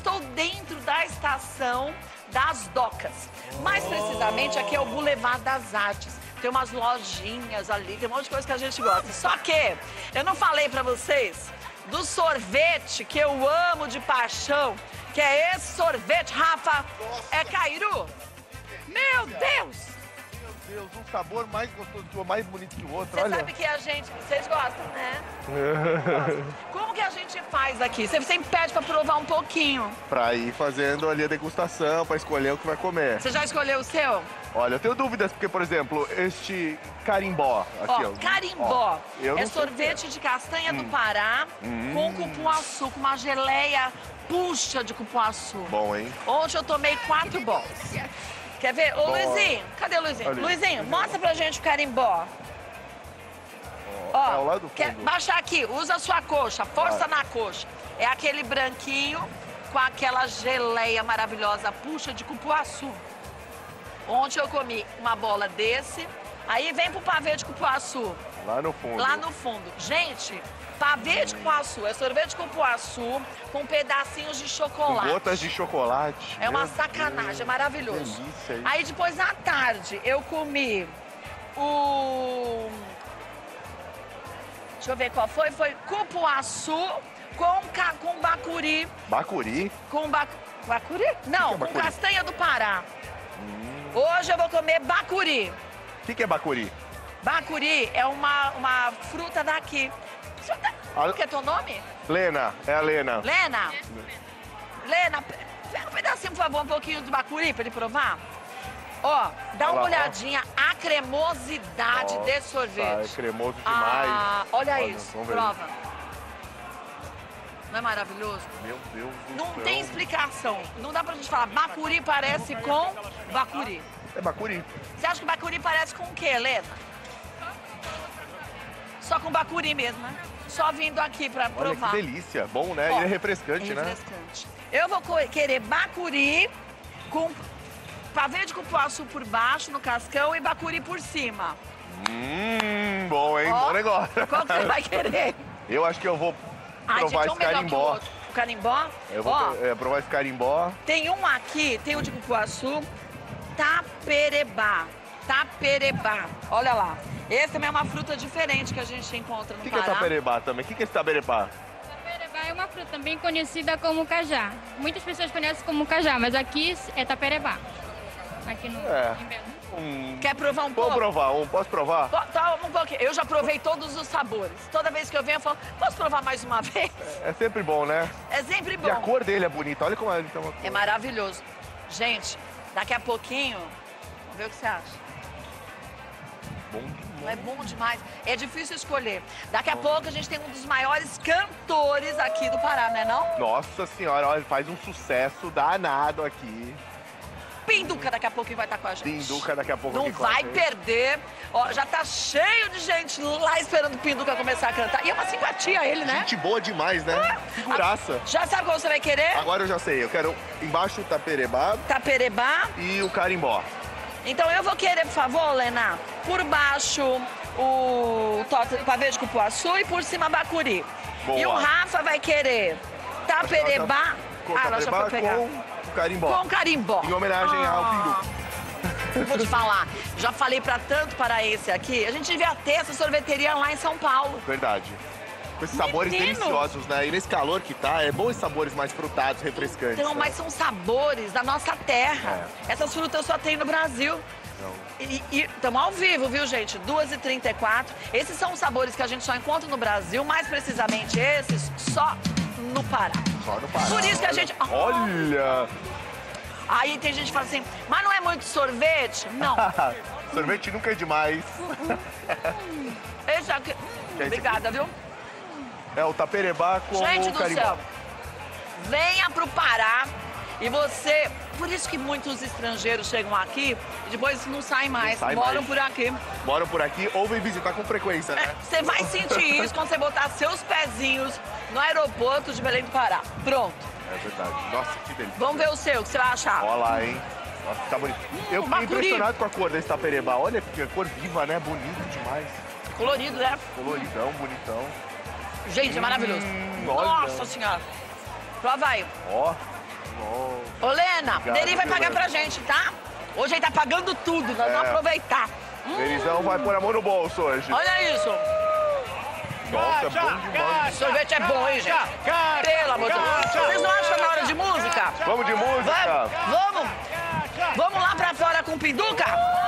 estou dentro da estação das Docas. Mais precisamente, aqui é o Boulevard das Artes. Tem umas lojinhas ali, tem um monte de coisa que a gente gosta. Só que eu não falei pra vocês do sorvete que eu amo de paixão, que é esse sorvete, Rafa. É Cairu? Meu Deus! Meu Deus, um sabor mais gostoso que o mais bonito que o outro, Você olha. sabe que a gente... Vocês gostam, né? Como que a gente faz aqui? Você sempre pede pra provar um pouquinho. Pra ir fazendo ali a degustação, pra escolher o que vai comer. Você já escolheu o seu? Olha, eu tenho dúvidas, porque, por exemplo, este carimbó aqui, ó. Carimbó. Eu É não sei o que é. sorvete de castanha do Pará com cupuaçu, com uma geleia puxa de cupuaçu. Bom, hein? Ontem eu tomei 4 bols. Quer ver? Ô, Bom. Luizinho, cadê o Luizinho? Ali. Luizinho, mostra pra gente o carimbó. É ao lado do Quer fundo. baixar aqui, usa a sua coxa, força na coxa. É aquele branquinho com aquela geleia maravilhosa, puxa de cupuaçu. Ontem eu comi uma bola desse, aí vem pro pavê de cupuaçu. Lá no fundo. Lá no fundo. Gente, pavê de cupuaçu, é sorvete de cupuaçu com pedacinhos de Com chocolate. gotas de chocolate. É uma Meu sacanagem, Deus, é maravilhoso. que delícia, hein? Aí depois à tarde eu comi o... Deixa eu ver qual foi. Foi cupuaçu com bacuri. Bacuri? Bacuri? Não, que é com bacuri? castanha do Pará. Hoje eu vou comer bacuri. O que é bacuri? Bacuri é uma fruta daqui. Qual que é teu nome? Lena, é a Lena. Lena? Lena, pega um pedacinho, por favor, um pouquinho de bacuri pra ele provar. Ó, dá Olha uma lá, olhadinha, a cremosidade desse sorvete. É cremoso demais. Ah, olha isso, vamos ver. prova. Não é maravilhoso? Meu Deus do Não céu. tem explicação. Não dá pra gente falar, bacuri parece com bacuri. É bacuri. Você acha que bacuri parece com o quê, Helena? Só com bacuri mesmo, né? Só vindo aqui pra Olha provar. que delícia. Bom, né? Ó, E é refrescante, é né? refrescante. Eu vou querer bacuri com pavê de cupuaçu por baixo, no cascão, e bacuri por cima. Bom, hein? Ó, Bom negócio. qual que você vai querer? Eu acho que eu vou Ai, provar gente, esse um melhor que o carimbó. outro. O carimbó? Eu vou Ó, provar esse carimbó. tem um aqui, tem o de cupuaçu, taperebá. Taperebá. Olha lá. Esse também é uma fruta diferente que a gente encontra no O que é Pará. taperebá também? O que é esse taperebá? Taperebá é uma fruta também conhecida como cajá. Muitas pessoas conhecem como cajá, mas aqui é taperebá. Aqui no em Belo. Quer provar um Vou pouco? provar um. Posso provar? Tá, um pouquinho. Eu já provei todos os sabores. Toda vez que eu venho, eu falo, posso provar mais uma vez? É sempre bom, né? É sempre bom. E a cor dele é bonita. Olha como ele tem uma cor. É maravilhoso. Gente, daqui a pouquinho, vamos ver o que você acha. Bom. Não é bom demais. É difícil escolher. Daqui a pouco a gente tem um dos maiores cantores aqui do Pará, né não? Nossa senhora, olha, faz um sucesso danado aqui. Pinduca daqui a pouquinho vai estar com a gente. Pinduca daqui a pouco Não aqui com a vai gente. perder. Ó, já tá cheio de gente lá esperando o Pinduca começar a cantar. E é uma simpatia ele, né? Gente boa demais, né? Figuraça. Já sabe qual você vai querer? Agora eu já sei, eu quero embaixo o taperebá Taperebá. e o carimbó. Então eu vou querer, por favor, Lena, por baixo o pavê de cupuaçu e por cima bacuri. Boa. E o Rafa vai querer taperebá. Com Ela já taperebá foi pegar. com o carimbó. Com carimbó. Em homenagem ao Pinduca. Vou te falar, já falei pra tanto paraense aqui, a gente devia ter essa sorveteria lá em São Paulo. Verdade. Com esses sabores Menino. deliciosos, né? E nesse calor que tá, é bom esses sabores mais frutados, refrescantes. Então, né? mas são sabores da nossa terra. Essas frutas só tem no Brasil. E estamos ao vivo, viu, gente? 2h34. Esses são os sabores que a gente só encontra no Brasil, mais precisamente esses, só no Pará. Só no Pará. Por isso que a gente... Olha! Aí tem gente que fala assim, mas não é muito sorvete? Não. Sorvete nunca é demais. Esse aqui... obrigada, viu? É o taperebá com Gente o do carimbó. céu, venha pro Pará e você... Por isso que muitos estrangeiros chegam aqui e depois não saem mais, sai moram mais. por aqui. Moram por aqui ou vem visitar com frequência, né? Você vai sentir isso quando você botar seus pezinhos no aeroporto de Belém do Pará. Pronto. É verdade. Nossa, que delícia. Vamos ver o seu, o que você vai achar. Olha lá, hein? Nossa, tá bonito. Eu fiquei bacuri. impressionado com a cor desse taperebá. Olha que cor viva, né? Bonito demais. Colorido, né? Coloridão, bonitão. Gente, é maravilhoso. olha. Nossa senhora. Prova aí. Ó, Ô, Lena, Obrigado, Neri vai viu, pagar Lena? pra gente, tá? Hoje ele tá pagando tudo, nós vamos aproveitar. Nerizão vai pôr a mão no bolso hoje. Olha isso. Nossa, é bom demais. Sorvete é bom, hein, gente? Pelo amor de Deus. Vocês não acham na hora de música? Vamos de música? Vamos lá pra fora com pinduca?